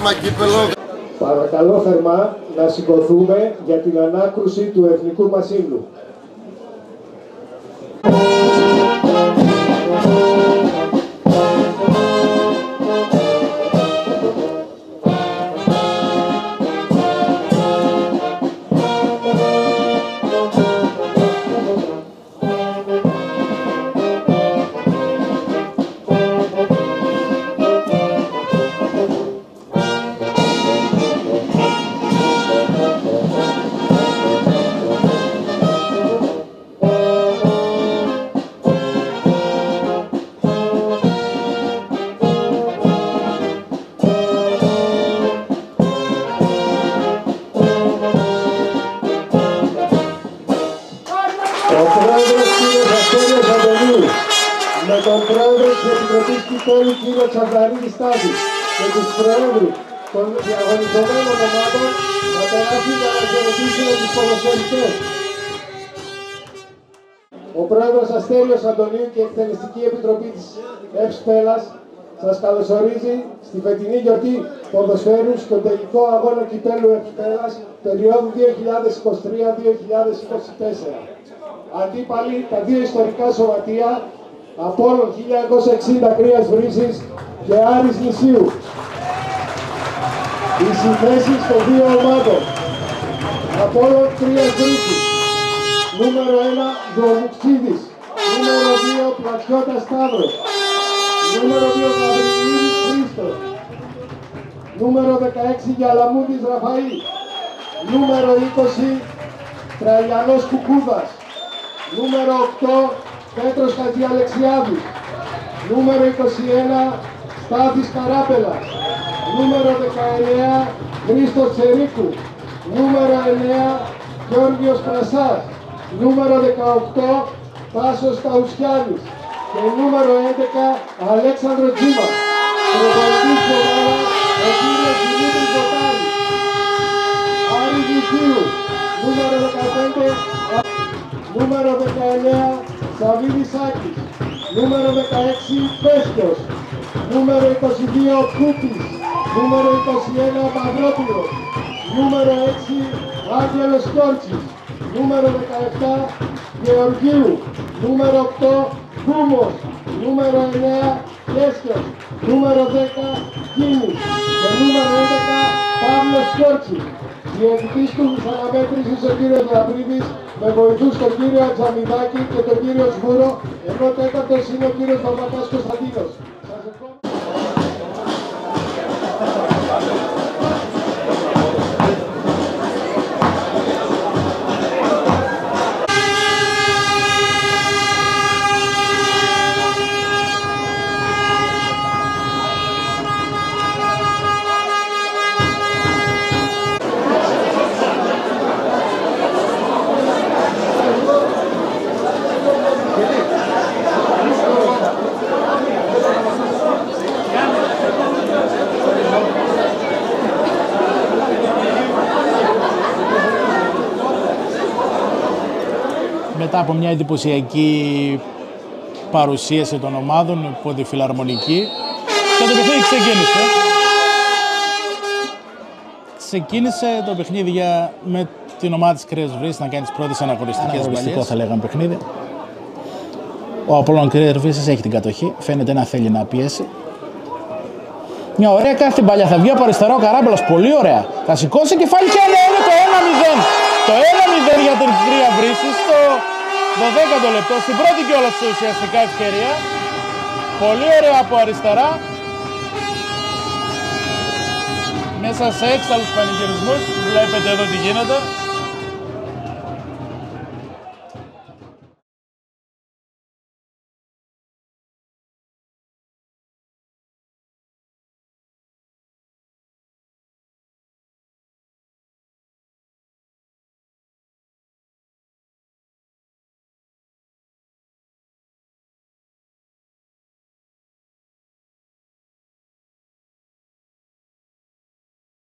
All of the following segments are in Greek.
αίμα κύπελο. Παρακαλώ θερμά να σηκωθούμε για την ανάκρουση του εθνικού μας ύμνου. Ο πρόεδρος κ. Αστέριος Αντωνίου, με τον πρόεδρο της Επιτροπής Κυπέλλου κ. Τσανταρίδη Στάδη και τους προέδρους των διαγωνιζομένων ομάδων να περάσουν για να χαιρετήσουν τους ποδοσφαιριστές. Ο πρόεδρος Αστέριος Αντωνίου και η Εκτελεστική Επιτροπή της ΕΦΣΠΕΛΑΣ σας καλωσορίζει στη φετινή γιορτή ποδοσφαίρου στον τελικό αγώνα κυπέλλου ΕΦΣΠΕΛΑΣ περίοδου 2023-2024. Αντίπαλοι τα δύο ιστορικά σωματεία, Απόλλων 1960 Κρίας Βρύσης και Άρης Νησίου. Οι συνθέσεις των δύο ομάδων: Απόλλων Κρίας Βρύσης, νούμερο 1 Δρομουξίδης, νούμερο 2 Πλατιώτας Σταύρος, νούμερο 2 Γαβριλίδης Χρήστος, νούμερο 16 Γιαλαμούδης Ραφαήλ, νούμερο 20 Τραϊανός Κουκούδας, νούμερο 8 Πέτρος Χατζιαλεξιάδης, νούμερο 21 Στάθης Καράπελας, νούμερο 19 Χρήστος Τσερίκου, νούμερο 9 Γιώργιος Πρασάς, νούμερο 18 Τάσος Ταουσιάνης και νούμερο 11 Αλέξανδρο Τζίμας. Προπονητής της ομάδας ο κύριος Δημήτρης Βοτάρης. Άρης Νησίου, νούμερο 15 νούμερο 19 Σαββίδης Άκης, νούμερο 16 Πέσκιος, νούμερο 22 Κούτης, νούμερο 21 Παυρόπουλος, νούμερο 6 Άγγελος Κόρτσης, νούμερο 17 Γεωργίου, νούμερο 8 Κούμος, νούμερο 9 Κέσκιος, νούμερο 10 Κίνης και νούμερο 11 Παύλος Κόρτσης. Διαιτητής του αναμέτρησης ο κύριος Λαμπρίδης, με βοηθούς τον κύριο Ατζαμιδάκη και τον κύριο Σβούρο, ενώ τέταρτος είναι ο κύριος Παπακάς Κωνσταντίνος. Μετά από μια εντυπωσιακή παρουσίαση των ομάδων υπό τη φιλαρμονική και το παιχνίδι ξεκίνησε το παιχνίδι με την ομάδα της Κρέας Βρύσης να κάνει τις πρώτες αναγωνιστικές βαλίες. Θα λέγαμε παιχνίδι. Ο Απόλλων Κρέας Βρύσης έχει την κατοχή, φαίνεται να θέλει να πιέσει. Μια ωραία κάθε παλιά, θα βγει από αριστερά ο Καράμπελας, πολύ ωραία. Θα σηκώσει κεφάλι και είναι το 1-0. Το 1-0 για την Κρέα Βρύσης στο 12ο λεπτό, στην πρώτη κιόλας ουσιαστικά ευκαιρία. Πολύ ωραία από αριστερά. Μέσα σε έξαλλους πανηγυρισμούς, βλέπετε εδώ τι γίνεται.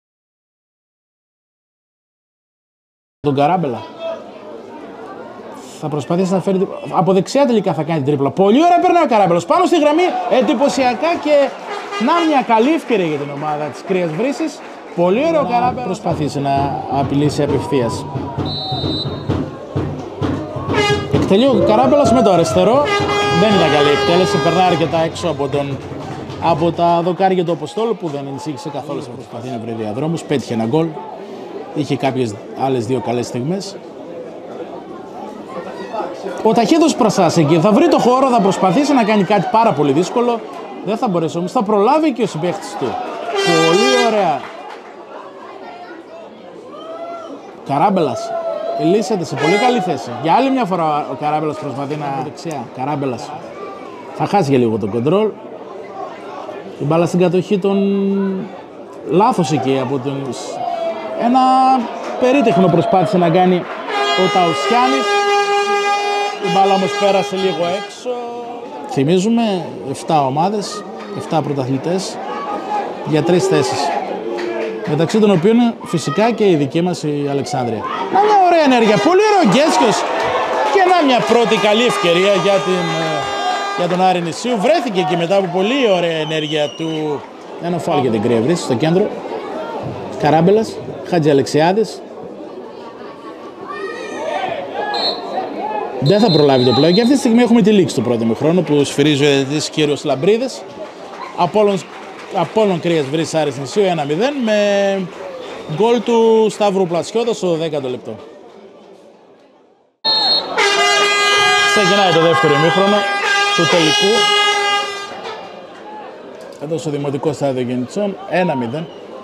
Τον Καράμπελα. Θα προσπαθήσει να φέρει. Από δεξιά τελικά θα κάνει την τρίπλα. Πολύ ωραία περνάει ο Καράμπελος. Πάνω στη γραμμή εντυπωσιακά και να μια καλή ευκαιρία για την ομάδα της Κρίας Βρύσης. Πολύ ωραίο ο Καράμπελος. Προσπαθήσει να απειλήσει απευθείας. Εκτελεί ο Καράμπελος με το αριστερό. Δεν ήταν καλή εκτέλεση. Περνάει αρκετά έξω από τα δοκάρια του Αποστόλου που δεν ενισχύσε καθόλου σε προσπαθεί να βρει διαδρόμους. Πέτυχε ένα γκολ. Είχε κάποιες άλλες δύο καλές στιγμές. Ο Ταχύδος Πρασάς εκεί θα βρει το χώρο, θα προσπαθήσει να κάνει κάτι πάρα πολύ δύσκολο. Δεν θα μπορέσει όμως, θα προλάβει και ο συμπαίχτης του. Πολύ ωραία. Καράμπελας λύσεται σε πολύ καλή θέση. Για άλλη μια φορά ο Καράμπελας προσπαθεί να δεξιά. Καράμπελας θα χάσει για λίγο το κοντρόλ. Η μπάλα στην κατοχή των λάθος εκεί από τον... Ένα περίτεχνο προσπάθησε να κάνει ο Ταουσιάνης. Η μπάλα όμως πέρασε λίγο έξω. Θυμίζουμε 7 ομάδες, 7 πρωταθλητές για 3 θέσεις. Μεταξύ των οποίων φυσικά και η δική μας η Αλεξάνδρεια. Να μια ωραία ενέργεια, πολύ ωραίο Γκέσκιος και να μια πρώτη καλή ευκαιρία για τον Άρη Νησίου. Βρέθηκε και μετά από πολύ ωραία ενέργεια του ένα φάουλ για την Κρία Βρύση στο κέντρο. Καράμπελας, Χατζιαλεξιάδης. Δεν θα προλάβει το πλέον και αυτή τη στιγμή έχουμε τη λήξη του πρώτου ημιχρόνου που σφυρίζει ο διαιτητής κύριος Λαμπρίδης. Απόλλων Κρίας Βρύσης Άρης Νησίου 1-0 με γκολ του Σταύρου Πλασιώτα στο 10ο λεπτό. Ξεκινάει το δεύτερο ημίχρονο του τελικού. Εδώ στο Δημοτικό Στάδιο Γενιτσών 1-0.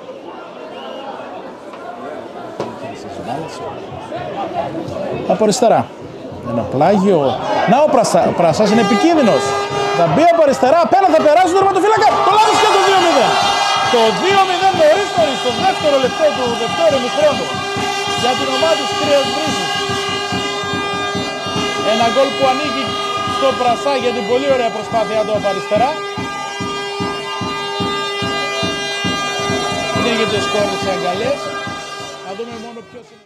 Από αριστερά. Ένα πλάγιο. Να ο Πρασάς είναι επικίνδυνος. Θα μπει από αριστερά. Απέναντι θα περάσει το τερματοφύλακα. Το λάθος και το 2-0. Το 2-0 νωρίς στο δεύτερο λεπτό του δεύτερου ημιχρόνου για την ομάδα της Κρίας Βρύσης. Ένα γκολ που ανήκει στο Πρασά για την πολύ ωραία προσπάθεια του από αριστερά. Ανοίγεται ο σκόρ σε αγκαλιές. Να δούμε μόνο ποιος είναι.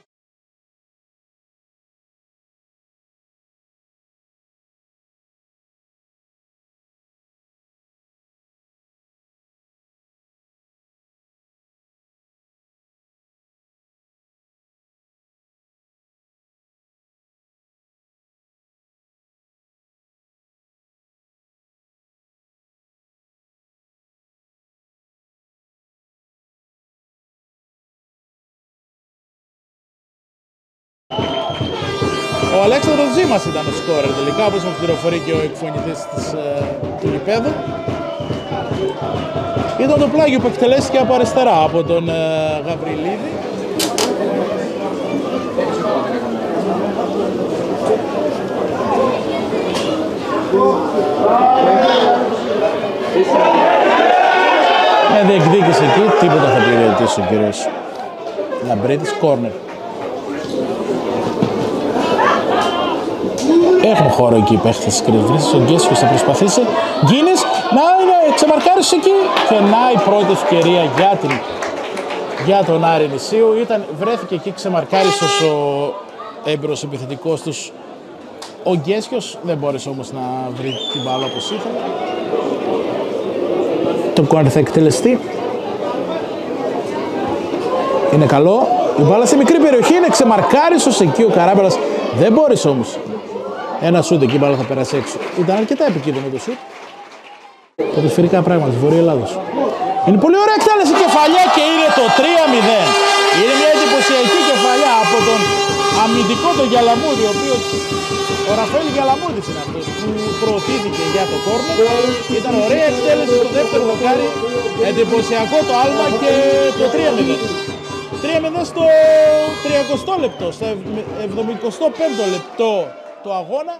Ο Αλέξανδρος Ζήμας ήταν ο σκόρερ τελικά, όπως μας πληροφορεί και ο εκφωνητής του γηπέδου. Ήταν το πλάγιο που εκτελέστηκε από αριστερά από τον Γαβριλίδη. Με διεκδίκηση εκεί, τίποτα θα πληρωτήσει ο κύριος Λαμπρίτης, κόρνερ. Έχουν χώρο εκεί οι παίχτες της Κρίας Βρύσης. Ο Γκέσιος θα προσπαθήσει. Γκίνης, να ξεμαρκάρεις εκεί. Και να η πρώτη ευκαιρία για τον Άρη Νησίου. Βρέθηκε εκεί ξεμαρκάριστος ο έμπειρος επιθετικός τους. Ο Γκέσιος δεν μπόρεσε όμως να βρει την μπάλα όπως ήθελε. Το κόρνερ θα εκτελεστεί. Είναι καλό. Η μπάλα σε μικρή περιοχή είναι ξεμαρκάριστος εκεί ο Καράμπελας. Δεν μπόρεσε όμως. Ένα σούτ εκεί, μπάλα θα περάσει έξω. Ήταν αρκετά επικίνδυνο το σούτ. Ποδοσφαιρικά πράγματα της Βορείου Ελλάδος. Είναι πολύ ωραία εκτέλεση, κεφαλιά και είναι το 3-0. Είναι μια εντυπωσιακή κεφαλιά από τον αμυντικό τον Γιαλαμούδη, ο οποίος, ο Ραφαήλ Γιαλαμούδης είναι αυτός που προωθήθηκε για το κόρνερ. Ήταν ωραία εκτέλεση στο δεύτερο δοκάρι, εντυπωσιακό το άλμα και το 3-0. 3-0 στο 30 λεπτό, στο 75 λεπτό του αγώνα.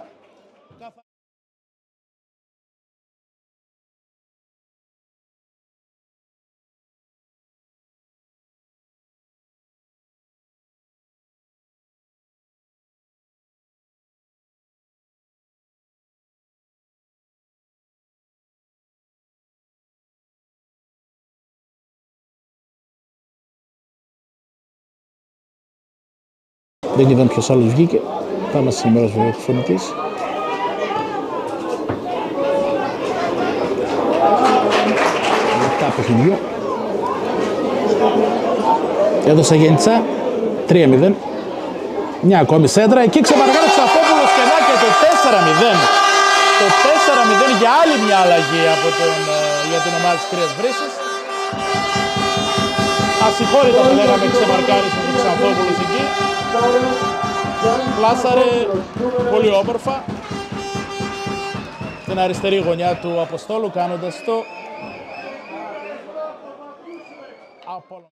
Δεν είδαν ποιος άλλος βγήκε. Θα μας ενημερώσει βέβαια ο φωνητής. Μετά παιχνιδιού. Έδωσε Γέννητσα. 3-0. Μια ακόμη σέντρα. Εκεί ξεμαργάρει ο Ξαφόπουλος κενά και το 4-0. Το 4-0 για άλλη μια αλλαγή για την ομάδα της Κρίας Βρύσσης. Ασυγχώρητα θα λέγαμε ξεμαρκάρισε ο Ξαφόπουλος εκεί. Πλάσαρε πολύ όμορφα την αριστερή γωνιά του Αποστόλου κάνοντας το Απόλλωνα.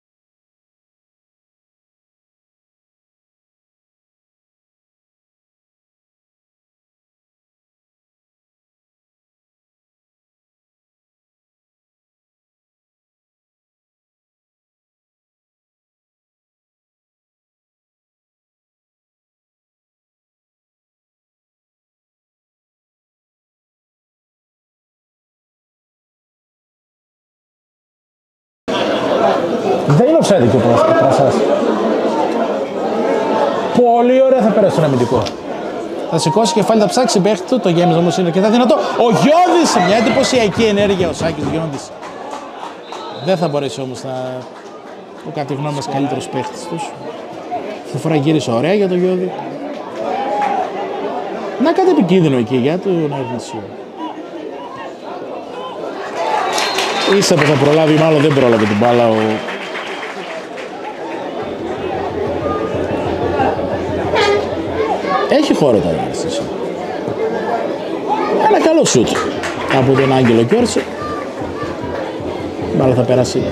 Δεν είναι offside και ο Πράσας. Πολύ ωραία θα πέρασε στον αμυντικό. Θα σηκώσει κεφάλι, θα ψάξει παίχτη του. Το γέμιζε όμως είναι αρκετά δυνατό. Ο Γιώδης, μια εντυπωσιακή ενέργεια ο Σάκης Γιώδης. Δεν θα μπορέσει όμως να... Ο κατά τη γνώμη μας καλύτερος παίχτης τους. Αυτή τη φορά γύρισε ωραία για τον Γιώδη. Να κάτι επικίνδυνο εκεί για τον Αρνησίου. Ίσα που θα προλάβει, μάλλον δεν πρόλαβε την μπάλα ο... Έχει χώρο τα Αρνησίου. Ένα καλό σουτ από τον Άγγελο Κιόρση. Η μπάλα θα περάσει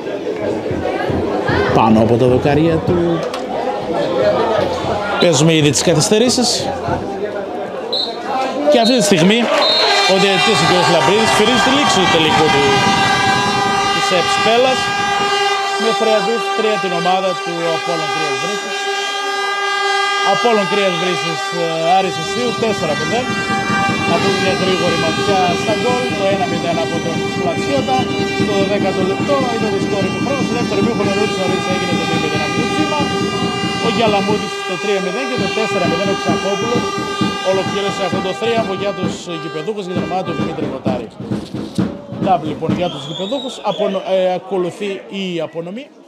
πάνω από τα δοκάρια του. Παίζουμε ήδη τις καθυστερήσεις. Και αυτή τη στιγμή ο διαιτητής ο κ. Λαμπρίδης φυρίζει τη λήξη του τελικού της ΕΠΣ Πέλλας με 3-2 την ομάδα του Απόλλων Κρίας Βρύσσης. Απόλλων Κρίας Βρύσσης Άρης Ισίου 4-0. Από μια γρήγορη ματιά στα γκολ, το 1-0 από τον Πλατσιώτα, στο 10ο λεπτό ήταν το σκόρ ημιχρόνου, στο δεύτερο ημίχρονο νωρίς έγινε το 2-0 από το Τσίμα, ο Γιαλαμούτης το 3-0 και το 4-0 ο Ξαφόπουλος ολοκλήρωσε αυτό το θρίαμβο για τους γηπεδούχους για την ομάδα του Δημήτρη Κοτάρη. Λοιπόν, για τους γηπεδούχους ακολουθεί η απονομή.